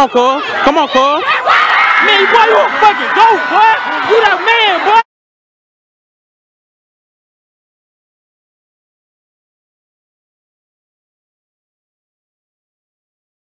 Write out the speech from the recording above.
on, cuz. Come on, cuz. Man, boy, you a fucking goat, boy. You the man, boy.